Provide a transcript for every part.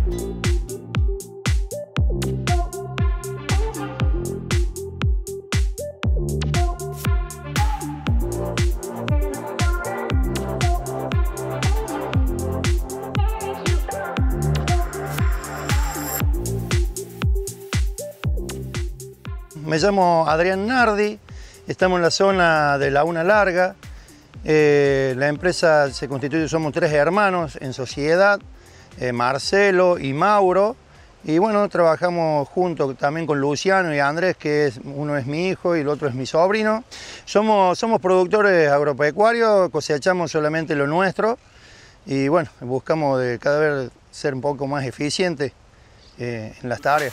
Me llamo Adrián Nardi, estamos en la zona de Laguna Larga. La empresa se constituye, somos 3 hermanos en sociedad, Marcelo y Mauro. Y bueno, trabajamos junto también con Luciano y Andrés, que uno es mi hijo y el otro es mi sobrino. Somos productores agropecuarios, cosechamos solamente lo nuestro y bueno, buscamos de cada vez ser un poco más eficientes en las tareas.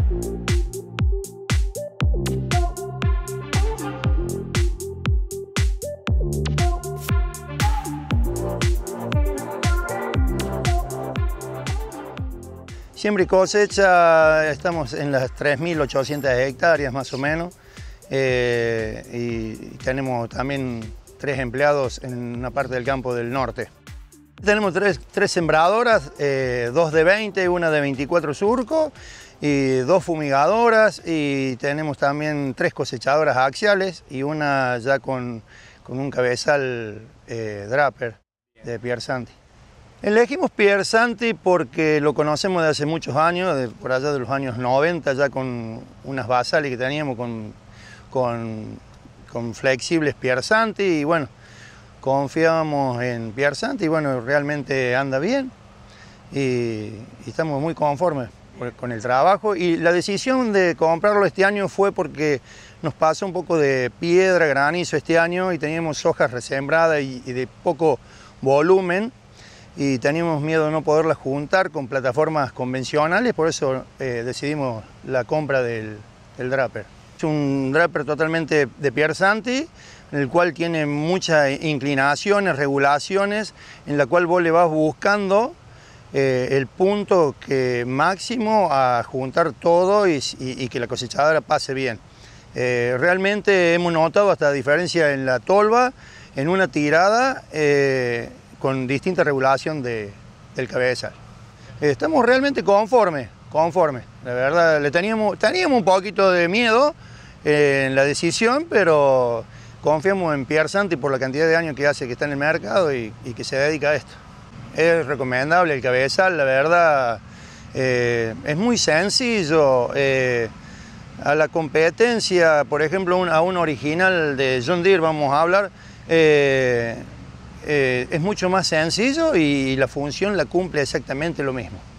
Siembra y cosecha, estamos en las 3.800 hectáreas más o menos y tenemos también 3 empleados en una parte del campo del norte. Tenemos tres sembradoras, 2 de 20, una de 24 surcos y 2 fumigadoras, y tenemos también 3 cosechadoras axiales y una ya con un cabezal Draper de Piersanti. Elegimos Piersanti porque lo conocemos de hace muchos años, por allá de los años 90, ya con unas basales que teníamos con flexibles Piersanti, y bueno, confiábamos en Piersanti y bueno, realmente anda bien y estamos muy conformes con el trabajo. Y la decisión de comprarlo este año fue porque nos pasó un poco de piedra, granizo este año y teníamos hojas resembradas y de poco volumen, y teníamos miedo de no poderlas juntar con plataformas convencionales, por eso decidimos la compra del Draper. Es un Draper totalmente de Piersanti, en el cual tiene muchas inclinaciones, regulaciones, en la cual vos le vas buscando el punto máximo a juntar todo y que la cosechadora pase bien. Realmente hemos notado hasta diferencia en la tolva, en una tirada, con distinta regulación del cabezal. Estamos realmente conformes, la verdad. Teníamos un poquito de miedo en la decisión, pero confiamos en Piersanti por la cantidad de años que hace que está en el mercado y que se dedica a esto. Es recomendable el cabezal, la verdad, es muy sencillo. A la competencia, por ejemplo, a un original de John Deere vamos a hablar, es mucho más sencillo y la función la cumple exactamente lo mismo.